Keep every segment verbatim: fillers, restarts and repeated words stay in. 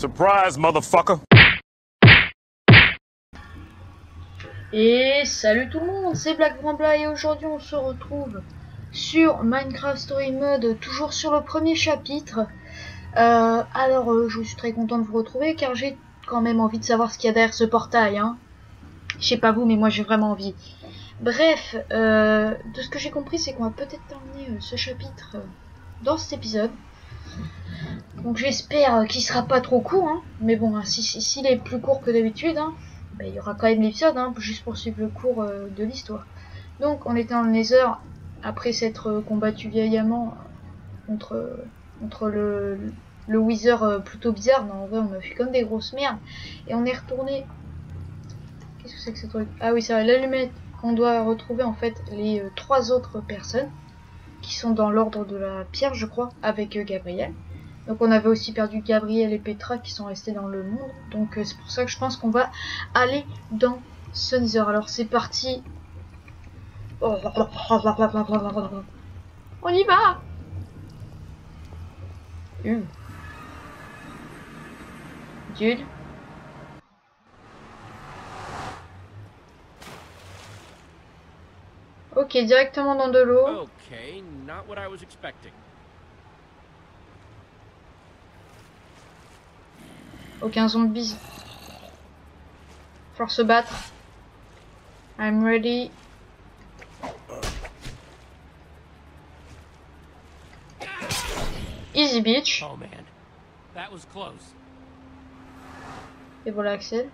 Surprise, motherfucker! Et salut tout le monde, c'est Black Brambla et aujourd'hui on se retrouve sur Minecraft Story Mode, toujours sur le premier chapitre. Euh, alors euh, je suis très content de vous retrouver car j'ai quand même envie de savoir ce qu'il y a derrière ce portail. Hein. Je sais pas vous, mais moi j'ai vraiment envie. Bref, euh, de ce que j'ai compris, c'est qu'on va peut-être terminer euh, ce chapitre euh, dans cet épisode. Donc j'espère qu'il sera pas trop court, hein. Mais bon, hein, si, si, s'il est plus court que d'habitude, hein, bah, il y aura quand même l'épisode, hein, juste pour suivre le cours euh, de l'histoire. Donc on était dans le Nether, après s'être euh, combattu vieillamment contre, euh, contre le, le Wither euh, plutôt bizarre. Non, en vrai on a fait comme des grosses merdes. Et on est retourné... Qu'est-ce que c'est que ce truc? Ah oui, c'est vrai, l'allumette. On doit retrouver en fait les euh, trois autres personnes qui sont dans l'ordre de la pierre, je crois, avec euh, Gabriel. Donc on avait aussi perdu Gabriel et Petra qui sont restés dans le monde. Donc euh, c'est pour ça que je pense qu'on va aller dans ce Nether. Alors c'est parti. On y va. Uh. Dude. Ok, directement dans de l'eau. Okay, not what I was expecting. Aucun zombie. Faut se battre. I'm ready. Easy bitch. Oh man, that was close. Et voilà Axel.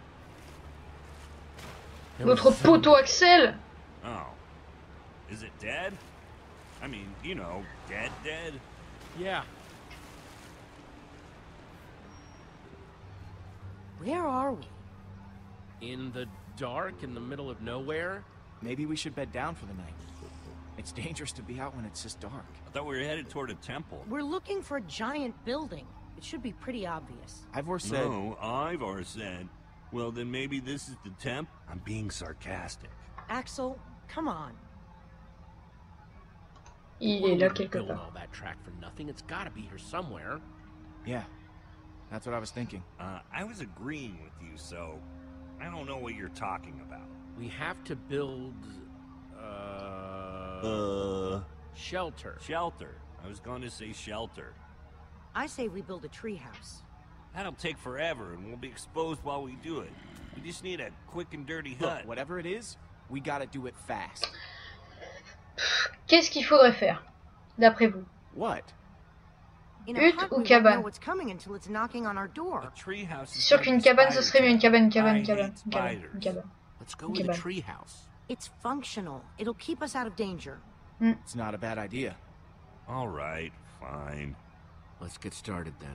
There Notre was poteau Axel. Oh. Is it dead? I mean, you know, dead, dead? Yeah. Where are we? In the dark, in the middle of nowhere. Maybe we should bed down for the night. It's dangerous to be out when it's this dark. I thought we were headed toward a temple. We're looking for a giant building. It should be pretty obvious. Ivor said... No, Ivor said. Well, then maybe this is the temp? I'm being sarcastic. Axel, come on. Il What est are là we quelque building part. all that track for nothing? It's got to be here somewhere. Yeah, that's what I was thinking. Uh, I was agreeing with you, so I don't know what you're talking about. We have to build uh, Uh, shelter. shelter. I was going to say shelter. I say we build a treehouse. That'll take forever, and we'll be exposed while we do it. We just need a quick and dirty Look, hut. whatever it is, we gotta do it fast. Qu'est-ce qu'il faudrait faire, d'après vous? What? In a Hutte hut, ou we won't cabane? know what's coming until it's knocking on our A door. treehouse C'est is sûr gonna qu'une be cabane, ce spider serait mieux. Une cabane, une trap. cabane, I une cabane, hate une cabane, une spiders. cabane. Let's go Okay, with a bye. treehouse. It's functional. It'll keep us out of danger. It's not a bad idea. All right, fine. Let's get started then.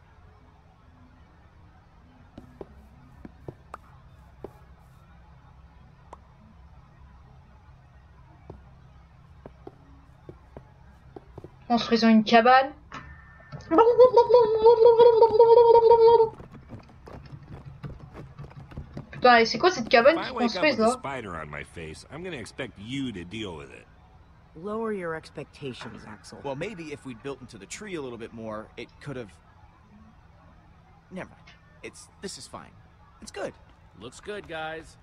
Construisons une cabane. Putain, et c'est quoi cette cabane If I qu'ils wake up construisent with a là? spider on my face, I'm gonna expect you to deal with it. Lower your expectations, Axel. Well, maybe if we'd built into the tree a little bit more, it could have... Never mind. It's... This is fine. It's good. Looks good, guys.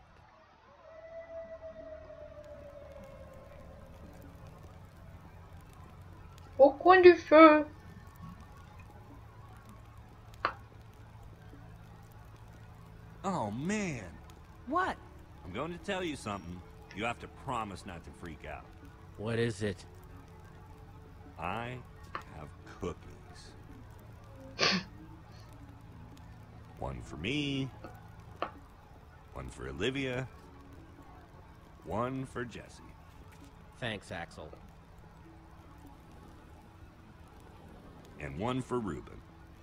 Au coin du feu. Oh man, What? I'm going to tell you something. You have to promise not to freak out. What is it? I have cookies. One for me, one for Olivia, one for Jesse. Thanks, Axel. And one for Ruben.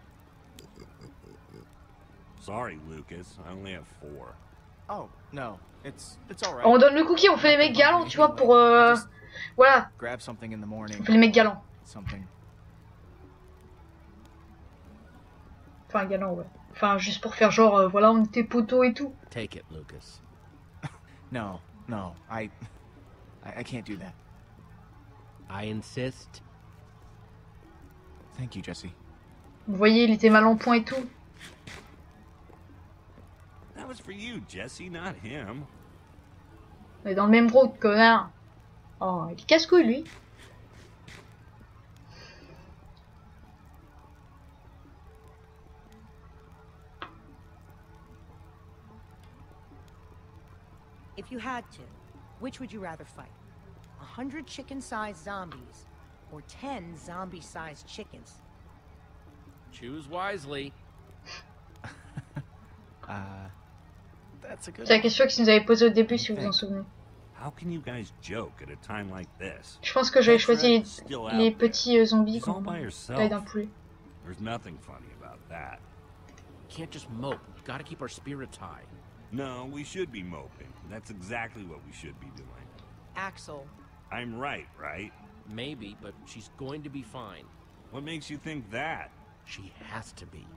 Sorry, Lucas, I only have four. Oh, no. It's... It's alright. On donne le cookie, on fait les mecs galants, tu vois, pour euh... voilà, Grab something in the morning. on fait les mecs galants. Something. Enfin, galant, ouais. Enfin, juste pour faire genre, euh, voilà, on était poteaux et tout. Take it, Lucas. No, no. I... I, I can't do that. I insist. Thank you, Jesse. Vous voyez, il était mal en point et tout. That was for you, Jesse, not him. On est dans le même route, connard. Oh, il casse-couille, lui. If you had to, which would you rather fight? A hundred chicken-sized zombies, or ten zombie-sized chickens? Choose wisely. Uh, that's a good C'est la one. question qu'ils nous avaient posée au début, si vous vous en souvenez. How can you guys joke at a time like this? Je pense que j'avais choisi les, Still out les there. petits euh, zombies She's all qu'on by taille herself. d'un poulet. There's nothing funny about that. Can't just mope. Gotta keep our spirits high. No, we should be moping. That's exactly what we should be doing. Axel, I'm right, right? Maybe, but she's going to be fine. What makes you think that? She has to be.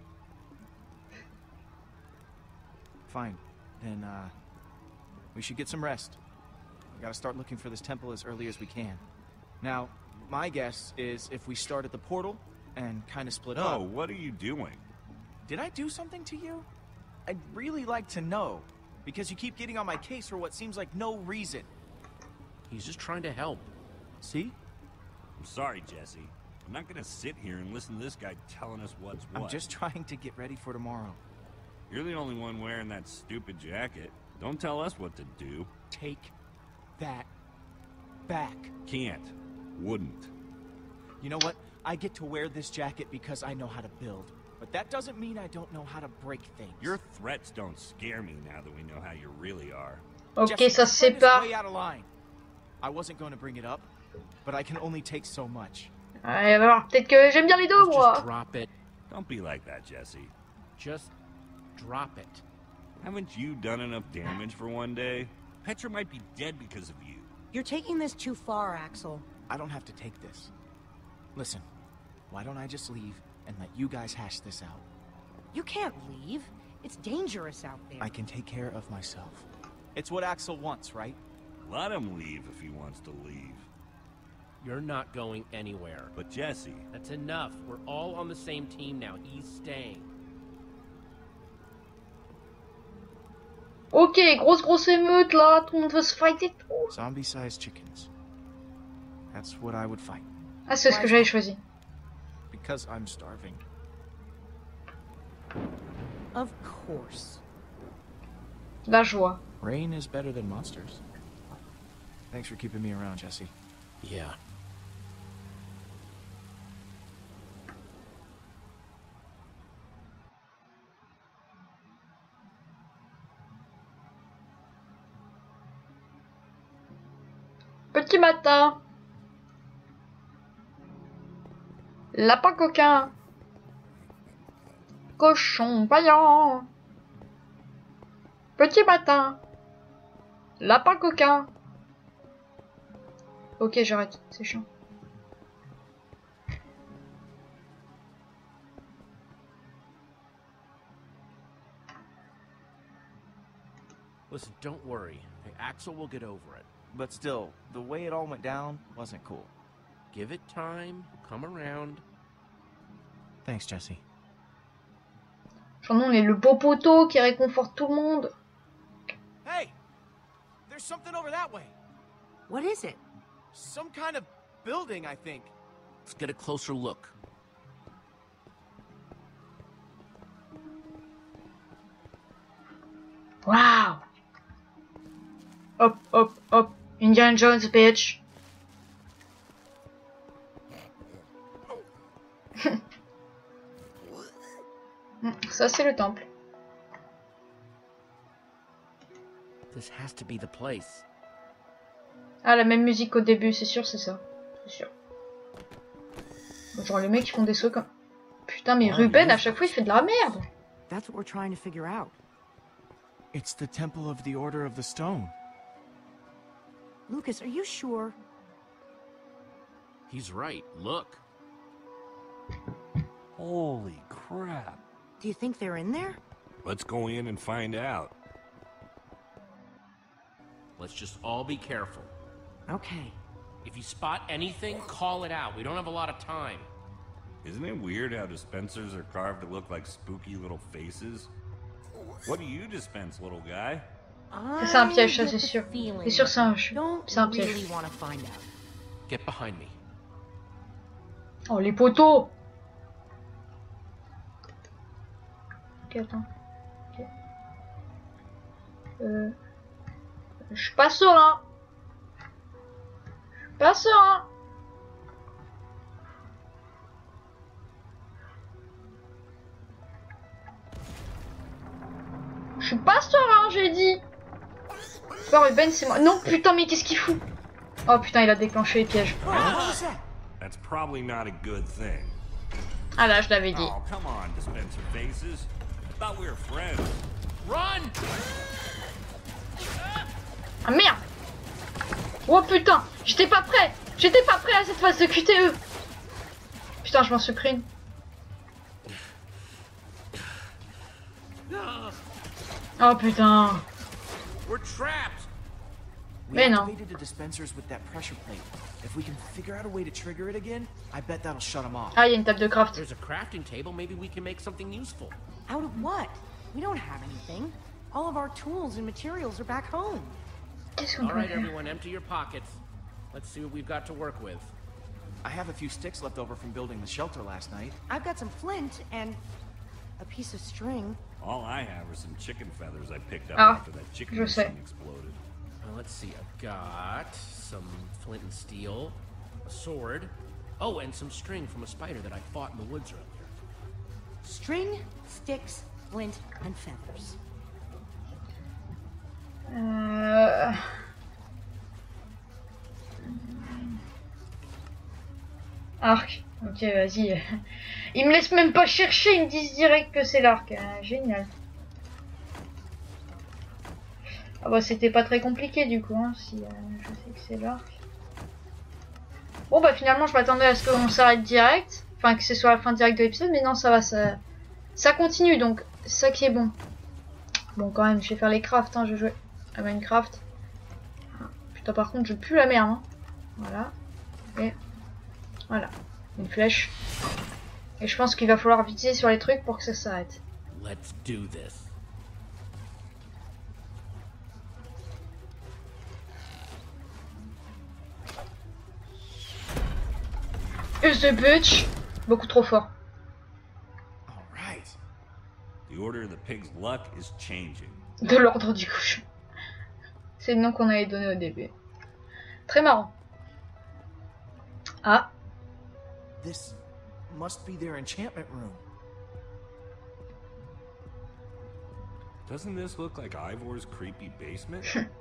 Fine. Then, uh, we should get some rest. We gotta start looking for this temple as early as we can. Now, my guess is if we start at the portal and kind of split No, up. what are you doing? Did I do something to you? I'd really like to know, because you keep getting on my case for what seems like no reason. He's just trying to help. See? I'm sorry, Jesse. I'm not gonna sit here and listen to this guy telling us what's what. I'm just trying to get ready for tomorrow. You're the only one wearing that stupid jacket. Don't tell us what to do. Take that back. Can't. Wouldn't. You know what? I get to wear this jacket because I know how to build. But that doesn't mean I don't know how to break things. Your threats don't scare me now that we know how you really are. Ok, Jesse, ça se your friend is sépare. way out of line. I wasn't going to bring it up, but I can only take so much. Ouais, alors peut-être que j'aime bien les deux, Let's moi. just drop it. Don't be like that, Jesse. Just drop it. Haven't you done enough damage for one day? Petra might be dead because of you. you're taking this too far, Axel. I don't have to take this. Listen, why don't I just leave and let you guys hash this out? You can't leave. It's dangerous out there. I can take care of myself. It's what Axel wants, right? Let him leave if he wants to leave. You're not going anywhere. But Jesse, That's enough. We're all on the same team now. He's staying. Ok, grosse grosse émeute là, tout le monde veut se fighter tout. Zombie-sized chickens. That's what I would fight. Ah, c'est ce que j'avais choisi. Because I'm starving. Of course. La joie. Rain is better than monsters. Thanks for keeping me around, Jesse. Yeah. Petit matin. Lapin coquin. Cochon vaillant. Petit matin. Lapin coquin. Ok, j'arrête, c'est chiant. Listen, don't worry. Axel will get over it. But still, the way it all went down wasn't cool. Give it time. He'll come around. Thanks, Jesse. Son nom est le beau poteau qui réconforte tout le monde. Hey! There's something over that way. What is it? Some kind of building, I think. Let's get a closer look. Waouh. Hop, hop, hop. Indiana Jones, bitch. Ça, c'est le temple. This has to be the place. Ah, la même musique qu'au début, c'est sûr, c'est ça. C'est sûr. Genre, les mecs qui font des sauts comme... Putain, mais Oh, Ruben, à yes. chaque fois, il fait de la merde. That's what we're trying to figure out. It's the Temple of the Order of the Stone. Lucas, are you sure? He's right. Look. holy crap. Do you think they're in there? Let's go in and find out. Let's just all be careful. Okay. If you spot anything, call it out. We don't have a lot of time. Isn't it weird how dispensers are carved to look like spooky little faces? What do you dispense, little guy? C'est un piège, ça c'est sûr. C'est sûr, c'est un, c'est un piège. Really want to find out. Get behind me. Oh, les poteaux! Ok, attends. Ok. Euh... Je suis pas serein. Je suis pas serein. Je suis pas serein, j'ai dit. Oh, Ben, c'est moi. Non, putain, mais qu'est-ce qu'il fout? Oh putain, il a déclenché les pièges. That's probably not a good thing. Ah là, je l'avais dit. Oh, come on, dispenser faces. Thought we were friends. Run! Ah merde! Oh putain, j'étais pas prêt. J'étais pas prêt à cette phase de Q T E. Putain, je m'en suis pris une. Oh putain. We're trapped. We Mais non. activated the dispensers with that pressure plate. If we can figure out a way to trigger it again, I bet that'll shut them off. Ah, il y a une table de craft. There's a crafting table. Maybe we can make something useful. Out of what? We don't have anything. All of our tools and materials are back home. Qu'est-ce qu'on All peut right, faire? everyone, empty your pockets. Let's see what we've got to work with. I have a few sticks left over from building the shelter last night. I've got some flint and a piece of string. All I have are some chicken feathers I picked up Ah, after that chicken je sais. machine exploded. Uh, let's see. I've got some flint and steel, a sword. Oh, and some string from a spider that I fought in the woods earlier. String, sticks, flint, and feathers. Euh... Arc. Ok, vas-y. Ils me laissent même pas chercher, ils me disent direct que c'est l'arc. Euh, génial. Ah bah c'était pas très compliqué du coup, hein, si euh, je sais que c'est l'arc. Bon bah finalement je m'attendais à ce qu'on s'arrête direct. Enfin que ce soit la fin directe de l'épisode, mais non ça va, ça, ça continue donc ça qui est bon. Bon quand même je vais faire les crafts, hein, je vais jouer à Minecraft. Ah, putain par contre je pue la merde. Hein. Voilà. Et voilà. Une flèche. Et je pense qu'il va falloir viser sur les trucs pour que ça s'arrête. Let's do this. Use the bitch. Beaucoup trop fort. All right. The order of the pig's luck is changing. De l'ordre du cochon. C'est le nom qu'on avait donné au début. Très marrant. Ah. This must be their enchantment room. Doesn't this look like Ivor's creepy basement?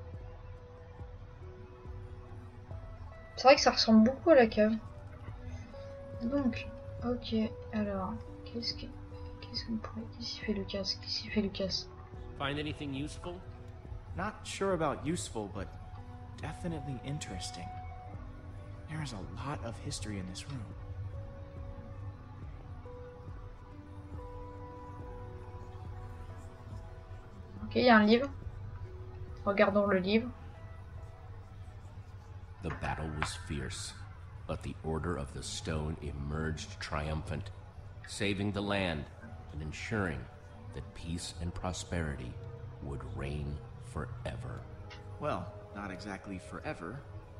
C'est vrai que ça ressemble beaucoup à la cave. Donc, ok, alors, qu'est-ce que... Qu'est-ce qu'on pourrait... Qu'est-ce qu'il fait Lucas? Qu'est-ce qu'il fait Lucas? Find anything useful? Not sure about useful, but definitely interesting. There is a lot of history in this room. Ok, il y a un livre. Regardons le livre. The battle was fierce, but the Order of the Stone emerged triumphant, saving the land and ensuring that peace and prosperity would reign forever. Well, not exactly forever.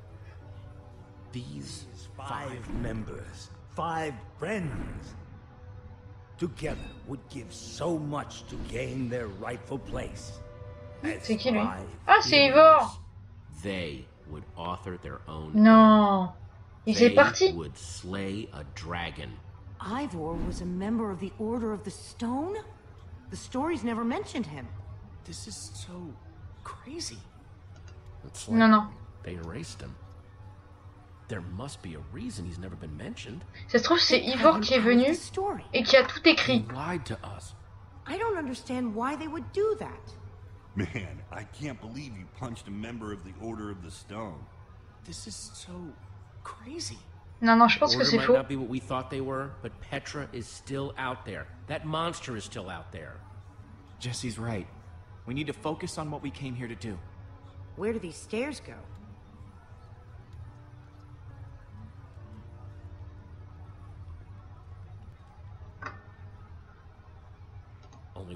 These Five members, five friends. Together would give so much to gain their rightful place. As C'est qui lui? five Ah, c'est heroes. Ivor! they would author their own. Non! Il They est parti! would slay a dragon. Ivor was a member of the Order of the Stone? The stories never mentioned him. This is so crazy. It's Non, like non. they erased him. There must be a reason he's never been mentioned. Ça se trouve, c'est They cut Ivor him qui est out of venu the story. et qui a tout He écrit. lied to us. I don't understand why they would do that. Man, I can't believe you punched a member of the Order of the Stone. This is so crazy. Non, non, je pense que Order c'est might faux. not be what we thought they were, but Petra is still out there. That monster is still out there. Jesse's right. We need to focus on what we came here to do. Where do these stairs go?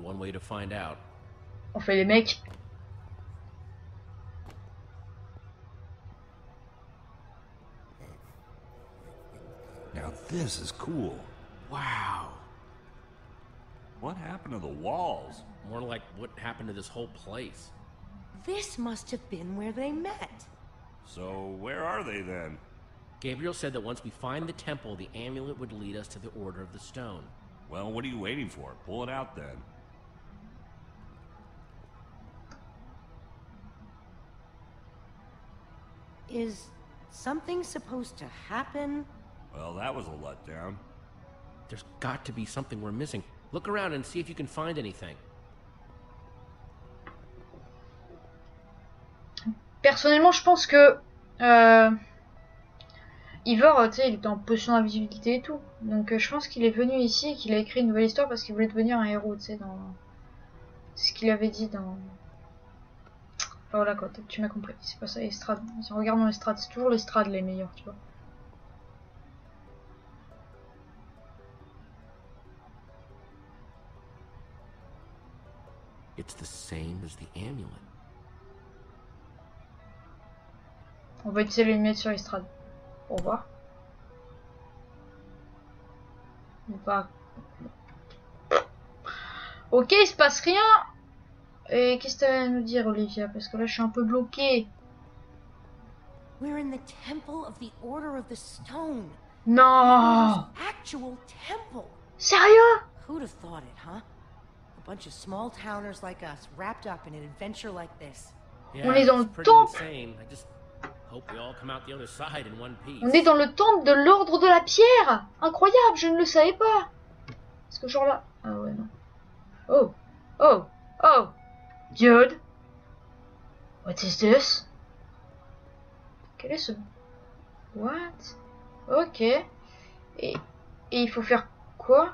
one way to find out. On fait les mecs. Now this is cool. Wow. What happened to the walls? More like what happened to this whole place. This must have been where they met. So where are they then? Gabriel said that once we find the temple, the amulet would lead us to the Order of the Stone. Well, what are you waiting for? Pull it out then. Is something supposed to happen? Well, that was a letdown. There's got to be something we're missing. Look around and see if you can find anything. Personnellement, je pense que euh, Ivor, tu sais, il est en potion d'invisibilité et tout. Donc euh, je pense qu'il est venu ici et qu'il a écrit une nouvelle histoire parce qu'il voulait devenir un héros, tu sais, dans... C'est ce qu'il avait dit dans... Enfin voilà quoi, tu m'as compris. C'est pas ça, Estrade. Si on regarde dans l'Estrade, c'est toujours l'Estrade les meilleurs, tu vois. It's the same as the amulet. On va utiliser les lunettes sur l'Estrade. Au revoir. On va... Ok, il se passe rien. Et qu'est-ce que tu as à nous dire, Olivia? Parce que là, je suis un peu bloquée. We're in the temple of the Order of the Stone. Non. Actual temple. Sérieux? Who'd have thought it, huh? A bunch of small towners like us wrapped up in an adventure like this. On est dans it's le pretty temple. insane. I just hope we all come out the other side in one piece. On est dans le temple de l'ordre de la pierre. Incroyable, je ne le savais pas. Est-ce que genre là... Ah ouais, non. Oh. Oh. Oh. Dude. What is this? Quel est ce... What? Ok. Et, et il faut faire quoi?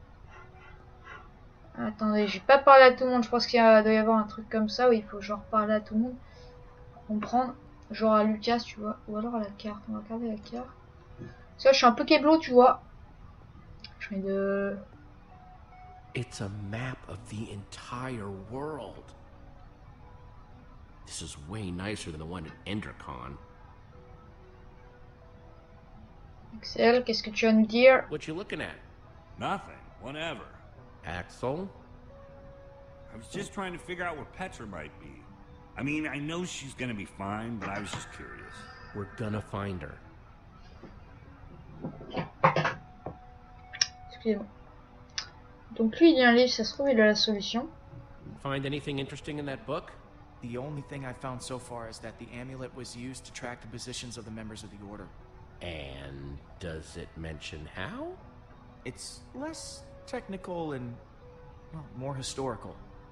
Attendez, j'ai pas parlé à tout le monde. Je pense qu'il doit y avoir un truc comme ça où il faut genre parler à tout le monde. Pour comprendre. Genre à Lucas, tu vois. Ou alors à la carte. On va regarder la carte. Parce que là, je suis un peu keblo, tu vois. Je mets de... It's a map of the entire world. This is way nicer than the one at Endercon. Axel, qu'est-ce que tu vas nous dire? What you looking at? Nothing. Whatever. Axel? I was just trying to figure out where Petra might be. I mean, I know she's gonna be fine, but I was just curious. We're gonna find her. Excusez-moi. Donc lui, il y a un livre, ça se trouve, il a la solution. Find anything interesting in that book? The only thing I found so far is that the amulet was used to track the positions of the members of the Order. And does it mention how? It's less technical and, well, more historical.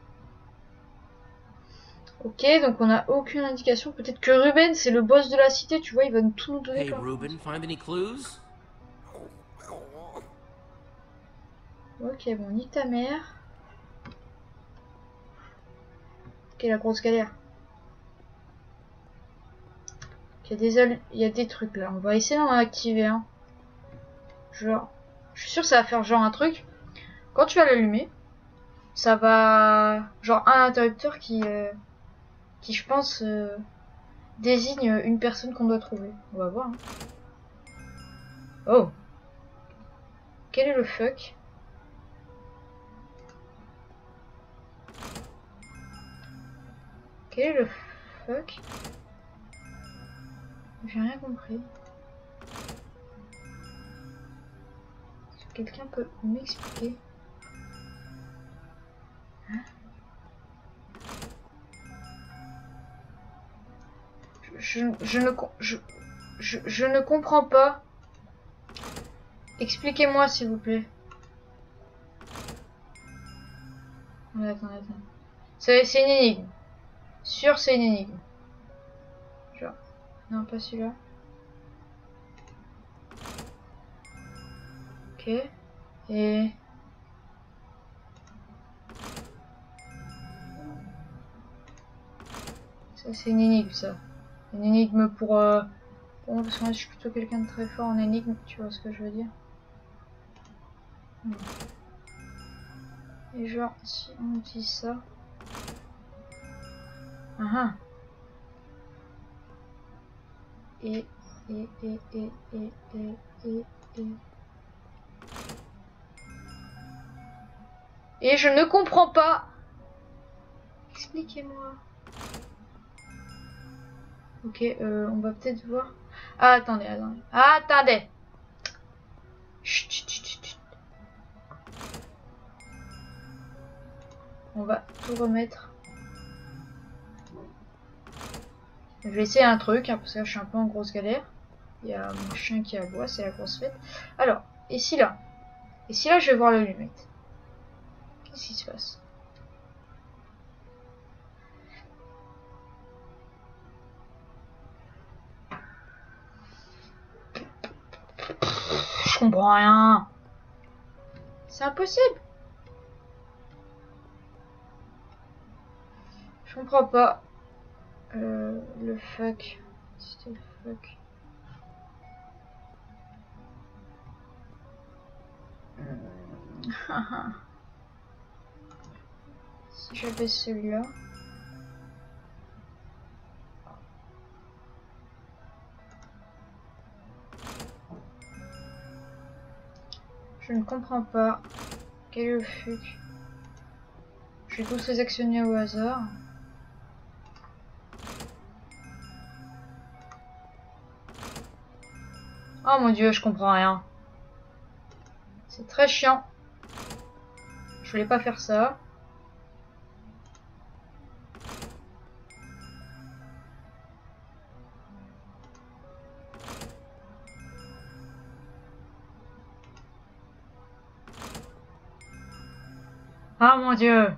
Ok, donc on n'a aucune indication. Peut-être que Ruben, c'est le boss de la cité, tu vois, il va nous tout nous donner. Hey, comme- Ruben, find any clues? Ok, bon, nique ta mère. Ok, la grosse galère. Ok, il y a des, al- il y a des trucs là. On va essayer d'en activer un. Genre, je suis sûr que ça va faire genre un truc. Quand tu vas l'allumer, ça va... Genre un interrupteur qui... euh, qui, je pense, euh, désigne une personne qu'on doit trouver. On va voir. Hein. Oh. Quel est le fuck? Quel est le fuck? J'ai rien compris. Est-ce que quelqu'un peut m'expliquer? Hein? je, je, je ne com- je, je, je ne comprends pas. Expliquez-moi s'il vous plaît. Attends, attends, attends. C'est c'est une énigme. Sûr, c'est une énigme. Genre. Non, pas celui-là. Ok. Et... Ça, c'est une énigme, ça. Une énigme pour... Euh... Bon, parce que moi, je suis plutôt quelqu'un de très fort en énigme. Tu vois ce que je veux dire? Hmm. Et genre, si on utilise ça... Ah ah. Et, et, et, et, et, et, et, et... Et je ne comprends pas. Expliquez-moi. Ok, euh, on va peut-être voir. Ah, attendez, attendez. Ah, attendez. Chut, chut, chut, chut. On va tout remettre. Je vais essayer un truc, hein, parce que là, je suis un peu en grosse galère. Il y a mon chien qui aboie, c'est la grosse fête. Alors, ici là. Ici là, je vais voir l'allumette. Qu'est-ce qui se passe? Je comprends rien. C'est impossible. Je comprends pas. Euh, le fuck. C'était le fuck. Si j'avais celui-là. Je ne comprends pas. Quel est le fuck? Je vais tous les actionner au hasard. Oh mon dieu, je comprends rien. C'est très chiant. Je voulais pas faire ça. Ah mon dieu.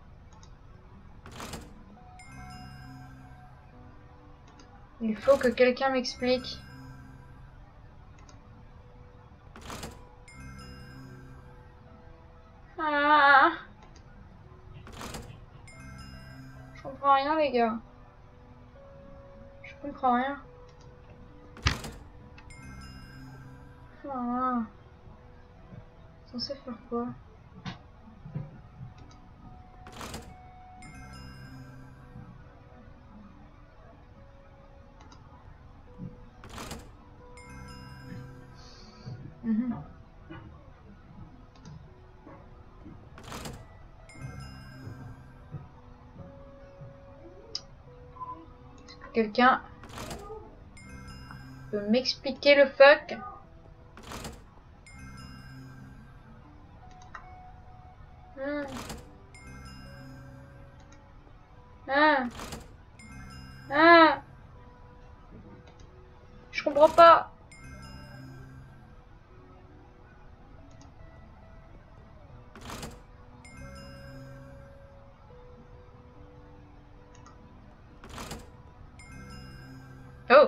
Il faut que quelqu'un m'explique. Ah. Je comprends rien les gars. Je comprends rien. Ah. Censé faire quoi? Mhm. Est-ce que quelqu'un peut m'expliquer le fuck? Hmm. Ah. Ah. Je comprends pas. Oh.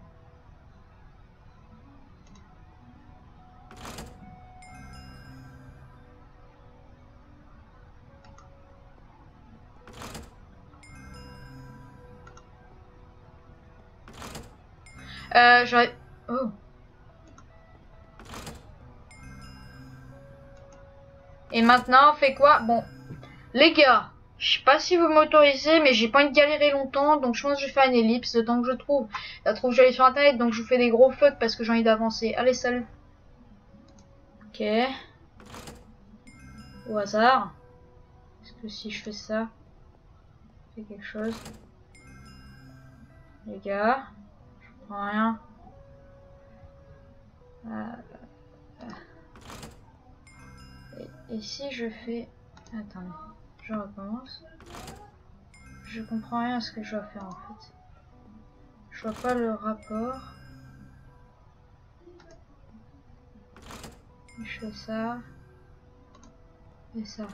Euh, j'aurais... Oh. Et maintenant, on fait quoi? Bon, les gars, je sais pas si vous m'autorisez, mais j'ai pas envie de galérer longtemps, donc je pense que je vais faire une ellipse le temps que je trouve. La trouve, j'allais sur internet, donc je vous fais des gros fuck parce que j'ai envie d'avancer. Allez, salut. Ok. Au hasard. Est-ce que si je fais ça, je fais quelque chose? Les gars, je comprends rien. Euh, et, et si je fais... Attendez, je recommence. Je comprends rien à ce que je dois faire en fait. Je vois pas le rapport. Je fais ça. Et ça.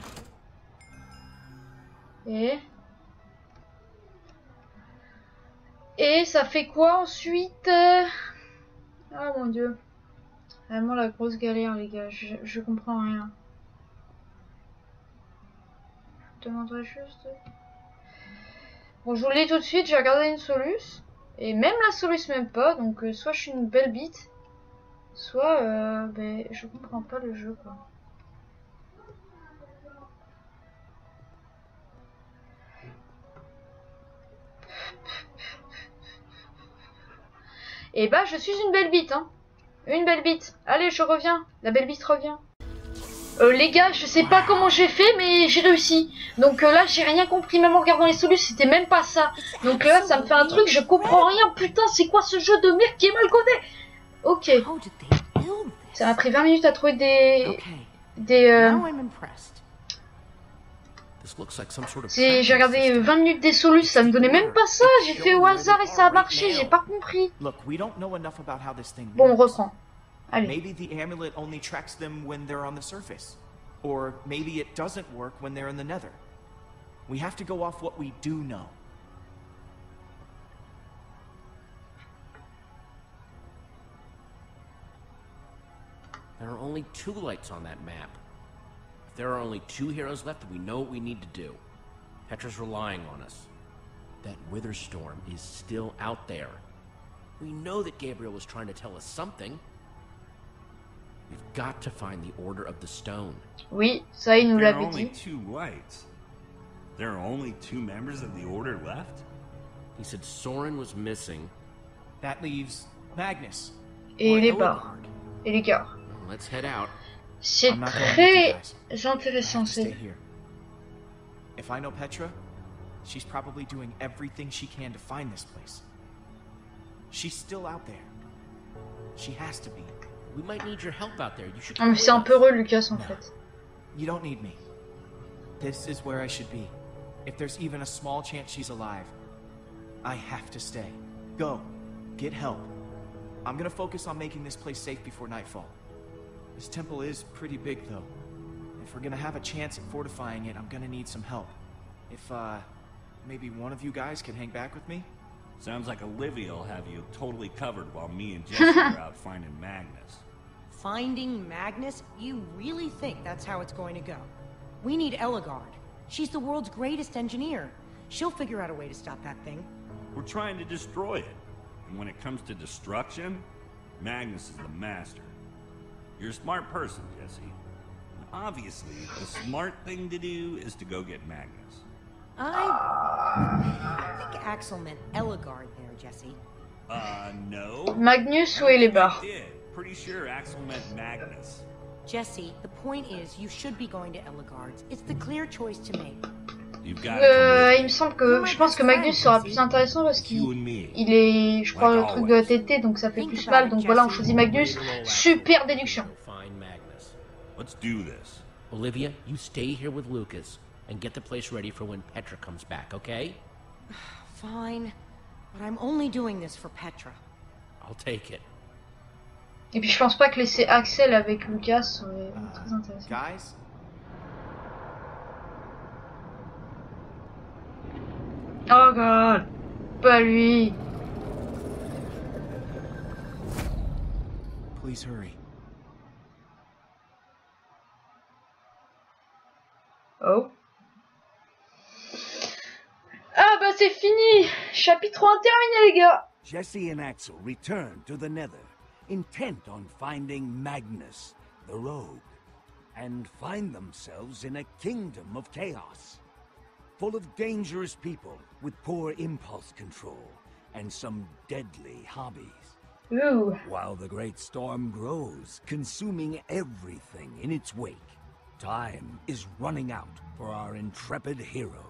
Et... Et ça fait quoi ensuite? Ah mon dieu. Vraiment la grosse galère les gars. Je, je comprends rien. Je demanderai juste... Bon, je vous le dis tout de suite, j'ai regardé une soluce. Et même la soluce même pas. Donc euh, soit je suis une belle bite. Soit euh, ben, je comprends pas le jeu quoi. Et bah je suis une belle bite, hein. Une belle bite. Allez, je reviens. La belle bite revient. Euh, les gars, je sais pas comment j'ai fait, mais j'ai réussi. Donc euh, là, j'ai rien compris, même en regardant les solutions, c'était même pas ça. Donc là, ça me fait un truc, je comprends rien. Putain, c'est quoi ce jeu de merde qui est mal codé? Ok. Ça m'a pris vingt minutes à trouver des... Des... Euh... J'ai regardé vingt minutes des solutions, ça me donnait même pas ça. J'ai fait au hasard et ça a marché, j'ai pas compris. Bon, on reprend. Allez. Maybe the amulet only tracks them when they're on the surface. Or maybe it doesn't work when they're in the nether. We have to go off what we do know. There are only two lights on that map. If there are only two heroes left, then we know what we need to do. Petra's relying on us. That Wither Storm is still out there. We know that Gabriel was trying to tell us something. We've got to find the Order of the Stone. Oui, ça il nous There are l'avait only dit. two lights. There are only two members of the Order left? He said Soren was missing. That leaves Magnus. Et les Or barres. Ellegaard. Et les gars. Well, let's head out. C'est I'm not going with you très guys. I intéressant. have to stay C'est... here. If I know Petra, she's probably doing everything she can to find this place. She's still out there. She has to be. We might need your help out there. You should Non come mais c'est un with peu us. heureux Lucas en No. fait. You don't need me. This is where I should be. If there's even a small chance she's alive, I have to stay. Go. Get help. I'm gonna focus on making this place safe before nightfall. This temple is pretty big, though. If we're gonna have a chance at fortifying it, I'm gonna need some help. If, uh, maybe one of you guys can hang back with me? Sounds like Olivia will have you totally covered while me and Jesse are out finding Magnus. Finding Magnus? You really think that's how it's going to go? We need Ellegaard. She's the world's greatest engineer. She'll figure out a way to stop that thing. We're trying to destroy it. And when it comes to destruction, Magnus is the master. You're a smart person, Jesse. And obviously, the smart thing to do is to go get Magnus. I... I think Axel meant Ellegaard there, Jesse. Uh, no. Magnus I ou don't think Elebar? I did. Pretty sure Axel meant Magnus. Jesse, the point is, you should be going to Ellegaard's. It's the clear choice to make. You've got Euh, to il me semble que je pense que Magnus sera plus intéressant parce you qu'il and me. il est, je crois, le truc de la T T, donc ça fait plus mal. Donc voilà, on choisit Magnus. Super déduction. Go find Magnus. Let's do this. Olivia, you stay here with Lucas and get the place ready for when Petra comes back, okay? Fine, but I'm only doing this for Petra. I'll take it. Et puis je pense pas que laisser Axel avec Lucas serait très intéressant. Guys? Oh god, pas lui. Please hurry. Oh. Ah bah c'est fini. Chapitre un terminé les gars. Jesse and Axel return to the Nether, intent on finding Magnus, the rogue, and find themselves in a kingdom of chaos, full of dangerous people with poor impulse control and some deadly hobbies. Ooh. While the great storm grows, consuming everything in its wake, time is running out for our intrepid heroes.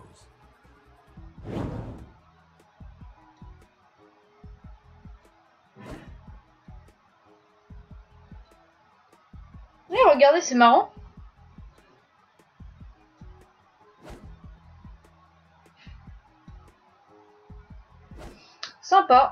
Oui, regardez, c'est marrant. Sympa.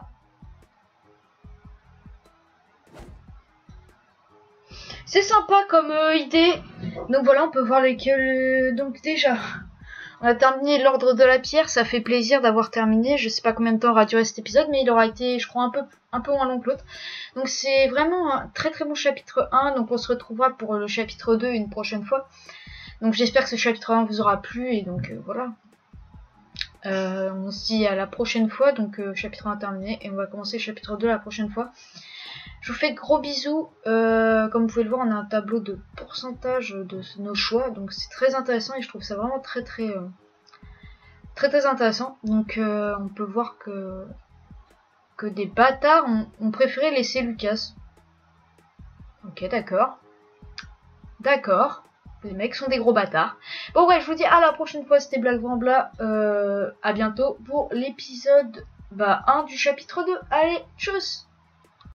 C'est sympa comme euh, idée. Donc voilà, on peut voir lesquels. Donc déjà, on a terminé l'ordre de la pierre. Ça fait plaisir d'avoir terminé. Je sais pas combien de temps aura duré cet épisode, mais il aura été, je crois, un peu, un peu moins long que l'autre. Donc c'est vraiment un très très bon chapitre un. Donc on se retrouvera pour le chapitre deux une prochaine fois. Donc j'espère que ce chapitre un vous aura plu. Et donc euh, voilà. Euh, on se dit à la prochaine fois. Donc euh, chapitre un terminé. Et on va commencer le chapitre deux la prochaine fois. Je vous fais de gros bisous. Euh, comme vous pouvez le voir, on a un tableau de pourcentage de nos choix. Donc c'est très intéressant et je trouve ça vraiment très très euh, très très intéressant. Donc euh, on peut voir que que des bâtards ont, ont préféré laisser Lucas. Ok, d'accord. D'accord. Les mecs sont des gros bâtards. Bon ouais, je vous dis à la prochaine fois, c'était Black Vrambla. Euh, à bientôt pour l'épisode bah, un du chapitre deux. Allez, tchuss!